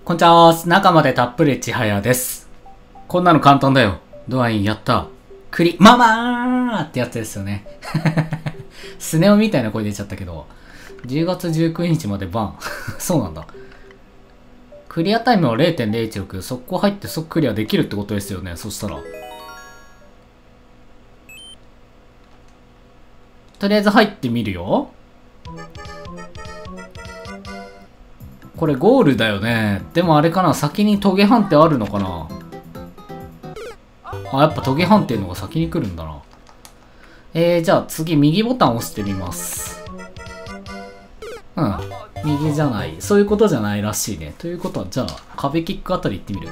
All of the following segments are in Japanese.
こんにちは。中までたっぷりちはやです。こんなの簡単だよ。ドアインやった。ママーってやつですよね。スネ夫みたいな声出ちゃったけど、10月19日までバン。そうなんだ。クリアタイムは 0.016。速攻入って即クリアできるってことですよね。そしたら。とりあえず入ってみるよ。これゴールだよね。でもあれかな、先にトゲ判定あるのかな。あ、やっぱトゲ判定のが先に来るんだな。じゃあ次右ボタン押してみます。うん。右じゃない。そういうことじゃないらしいね。ということは、じゃあ壁キックあたり行ってみる。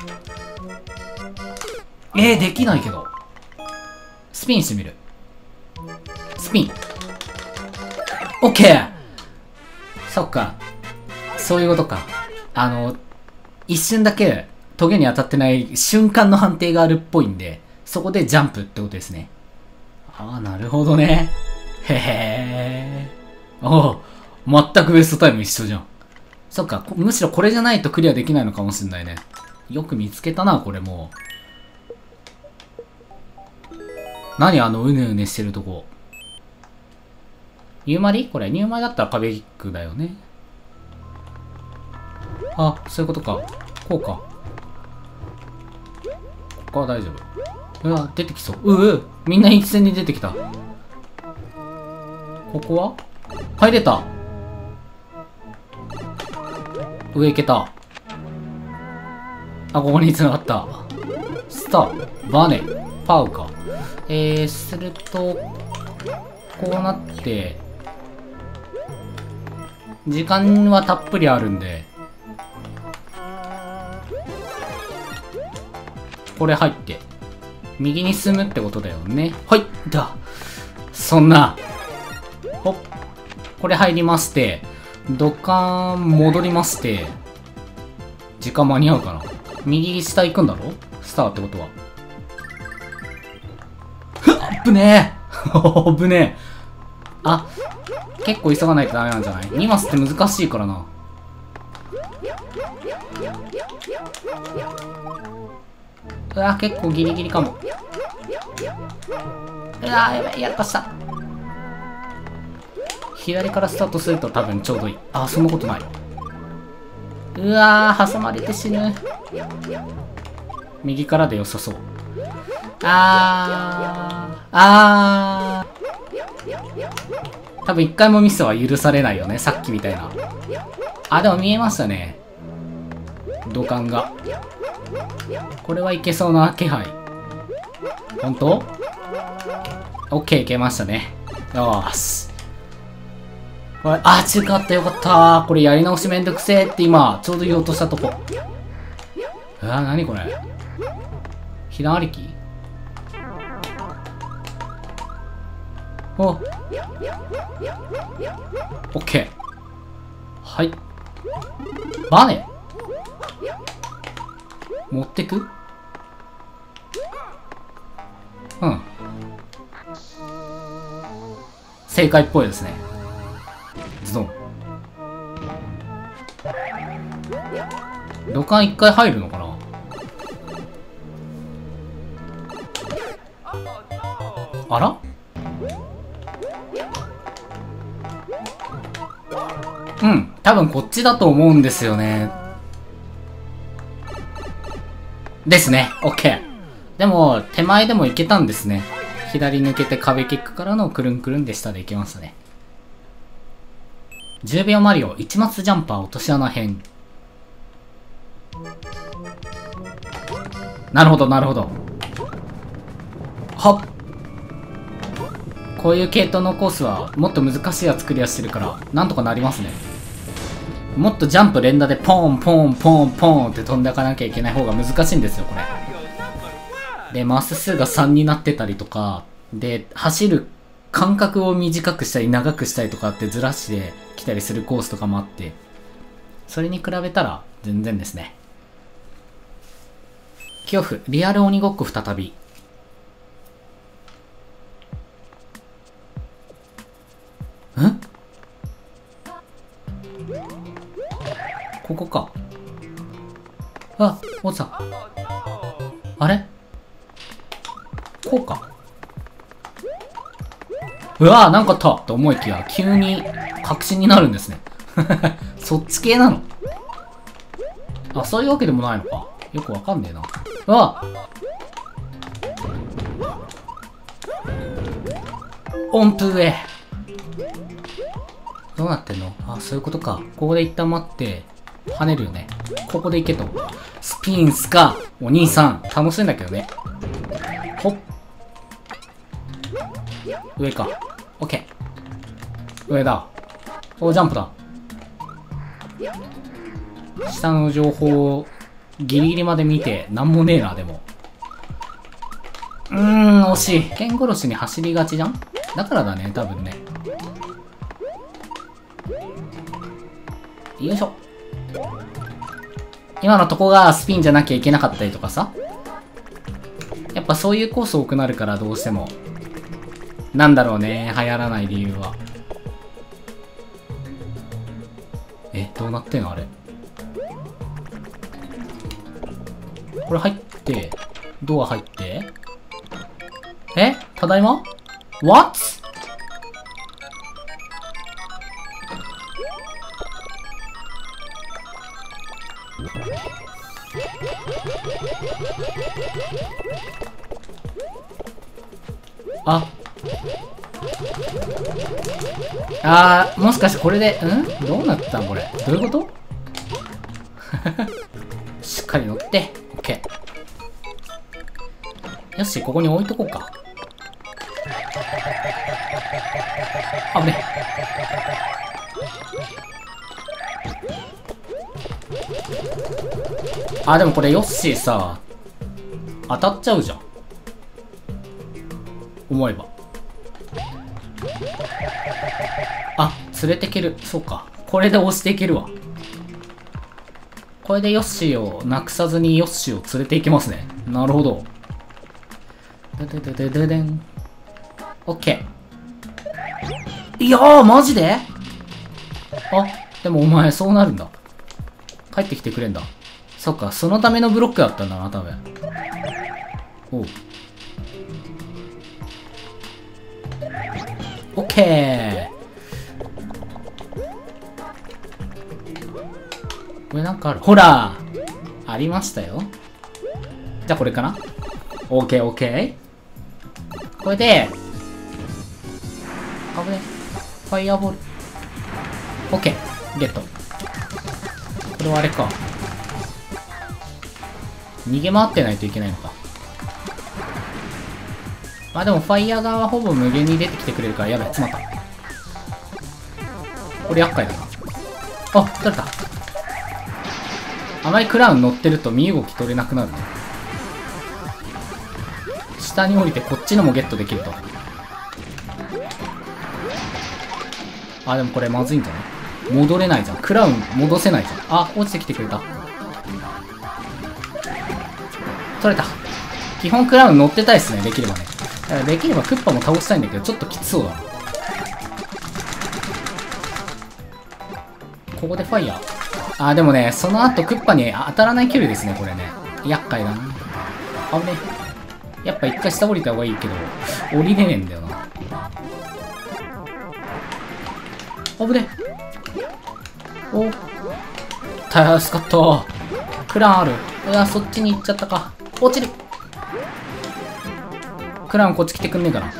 できないけど。スピンしてみる。スピン。オッケー。そっか。そういうことか。一瞬だけトゲに当たってない瞬間の判定があるっぽいんで、そこでジャンプってことですね。ああ、なるほどね。へへー。おう、全くベストタイム一緒じゃん。そっか、むしろこれじゃないとクリアできないのかもしんないね。よく見つけたな、これもう。何うねうねしてるとこ。ニューマリ？これ、ニューマリだったら壁キックだよね。あ、そういうことか。こうか。ここは大丈夫。うわ、出てきそう。みんな一斉に出てきた。ここは入れた。上行けた。あ、ここに繋がった。スター、バネ、パウか。すると、こうなって、時間はたっぷりあるんで、これ入って、右に進むってことだよね。はい、だ。そんな。ほっ。これ入りまして、ドカーン戻りまして、時間間に合うかな。右下行くんだろ？スターってことは。ぶねえぶねえ。あ、結構急がないとダメなんじゃない？ 2 マスって難しいからな。うわ、結構ギリギリかも。うわ、やばい、やっぱした。左からスタートすると多分ちょうどいい。あ、そんなことない。うわー、挟まれて死ぬ。右からで良さそう。多分一回もミスは許されないよね。さっきみたいな。あ、でも見えましたね。土管が。これはいけそうな気配。本当？ OK、いけましたね。よーし。これ、中華あったよかったー。これやり直しめんどくせーって今、ちょうど言おうとしたとこ。なにこれ。ひなありき？お。オッケー。はい。バネ持ってく？うん。正解っぽいですね。ズドン。土管一回入るのかな？あら？うん。多分こっちだと思うんですよね。ですね。OK。でも、手前でもいけたんですね。左抜けて壁キックからのくるんくるんで下でいけましたね。10秒マリオ、1マスジャンパー落とし穴編。なるほど、なるほど。はっ。こういう系統のコースはもっと難しいやつクリアしてるから、なんとかなりますね。もっとジャンプ連打でポンポンポンポンって飛んでいかなきゃいけない方が難しいんですよ、これ。で、マス数が3になってたりとか、で、走る間隔を短くしたり長くしたりとかってずらしてきたりするコースとかもあって、それに比べたら全然ですね。恐怖、リアル鬼ごっこ再び。ん？ここか。 あ、落ちた。あれこうか。うわぁ、なんかあったと思いきや、急に確信になるんですね。そっち系なの？あ、そういうわけでもないのか。よくわかんねえな。うわ音符へ。どうなってんの？あ、そういうことか。ここで一旦待って、跳ねるよね。ここで行けと。スピンスか。お兄さん、楽しいんだけどね。ほっ。上か。オッケー。上だ。お、ジャンプだ。下の情報をギリギリまで見て、なんもねえな、でも。惜しい。剣殺しに走りがちじゃん？だからだね、多分ね。よいしょ。今のとこがスピンじゃなきゃいけなかったりとかさ。やっぱそういうコース多くなるからどうしても。なんだろうね、流行らない理由は。どうなってんのあれ。これ入って、ドア入って。ただいま？ What？ もしかしてこれで、どうなったんこれ。どういうことしっかり乗って、オッケー。よし、ここに置いとこうか。あぶね。でもこれヨッシーさ、当たっちゃうじゃん。思えば。連れてける。そうか。これで押していけるわ。これでヨッシーをなくさずにヨッシーを連れていけますね。なるほど。でででででん。オッケー。いやー、マジで？でもお前そうなるんだ。帰ってきてくれんだ。そっか、そのためのブロックだったんだな、多分。おう。オッケー。これなんかある。ほらありましたよ。じゃあこれかな？オッケーオッケー。これで、危ね。ファイヤーボール。オッケー。ゲット。これはあれか。逃げ回ってないといけないのか。でもファイヤー側はほぼ無限に出てきてくれるからやばい。詰まった。これ厄介だな。取れた。あまりクラウン乗ってると身動き取れなくなるね。下に降りてこっちのもゲットできると。でもこれまずいんじゃない？戻れないじゃん。クラウン戻せないじゃん。落ちてきてくれた。取れた。基本クラウン乗ってたいっすね、できればね。できればクッパも倒したいんだけど、ちょっときつそうだな。ここでファイヤー。でもね、その後クッパに当たらない距離ですね、これね。厄介だな。危ね。やっぱ一回下降りた方がいいけど、降りれねえんだよな。危ね。助かった。クラウンある。そっちに行っちゃったか。落ちる。クラウンこっち来てくんねえかな。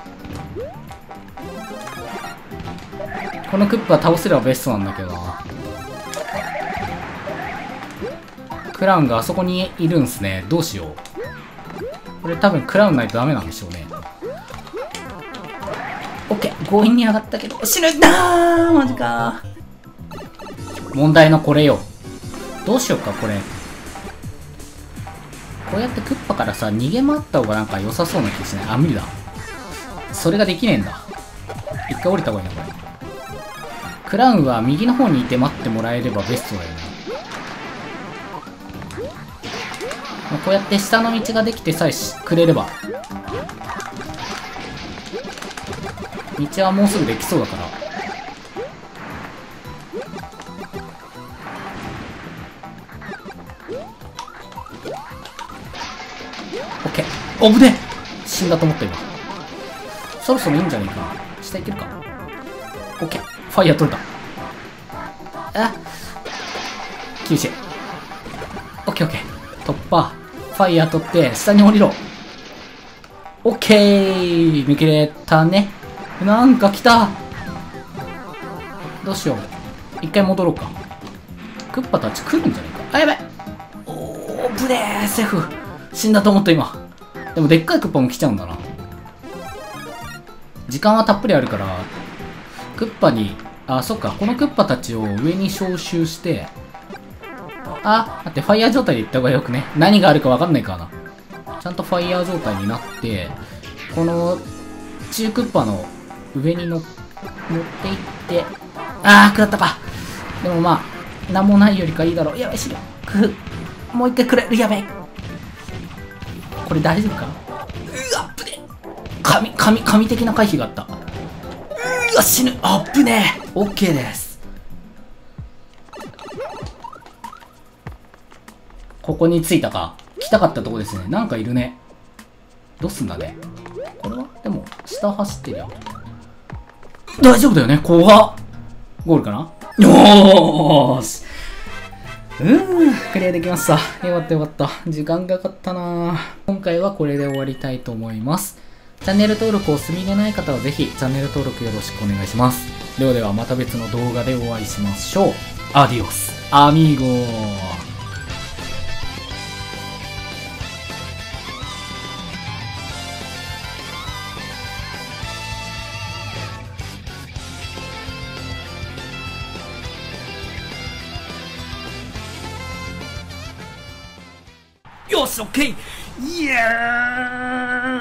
このクッパ倒せればベストなんだけどな。クラウンがあそこにいるんすね。どうしよう。これ多分クラウンないとダメなんでしょうね。オッケー。強引に上がったけど死ぬ。マジか。問題のこれよ。どうしようか、これ。こうやってクッパからさ、逃げ回った方がなんか良さそうな気しない？無理だ。それができねえんだ。一回降りた方がいいな、これ。クラウンは右の方にいて待ってもらえればベストだよね。こうやって下の道ができてさえくれれば。道はもうすぐできそうだから。 おぶね死んだと思った今。そろそろいいんじゃねえかな。下行けるか。オッケー。ファイヤー取れた。あ、厳しい。オッケーオッケー。突破。ファイヤー取って、下に降りろ。オッケー。見切れたね。なんか来た。どうしよう。一回戻ろうか。クッパたち来るんじゃねえか。あ、やべ。おー、ブレー、セーフ。死んだと思った今。でもでっかいクッパも来ちゃうんだな。時間はたっぷりあるから、クッパに、あ、そっか、このクッパたちを上に召集して、あ、待って、ファイヤー状態で行った方がよくね。何があるかわかんないからな。ちゃんとファイヤー状態になって、この、中クッパの上に乗っていって、あー、食らったか。でもまあ、なんもないよりかいいだろう。やべ、死ぬ。もう一回くれる。やべ。これ大丈夫か。うわ、ぶね。神的な回避があった。うわ、死ぬ。あっぶねえ。オッケーです。ここに着いたか。来たかったとこですね。なんかいるね。どうすんだね。これはでも、下走ってるよ。大丈夫だよね。怖っ。ゴールかな。よーし。クリアできました。よかったよかった。時間かかったな。今回はこれで終わりたいと思います。チャンネル登録をお済みでない方はぜひチャンネル登録よろしくお願いします。ではではまた別の動画でお会いしましょう。アディオス、アミーゴー。よし、オッケー。イエーイ。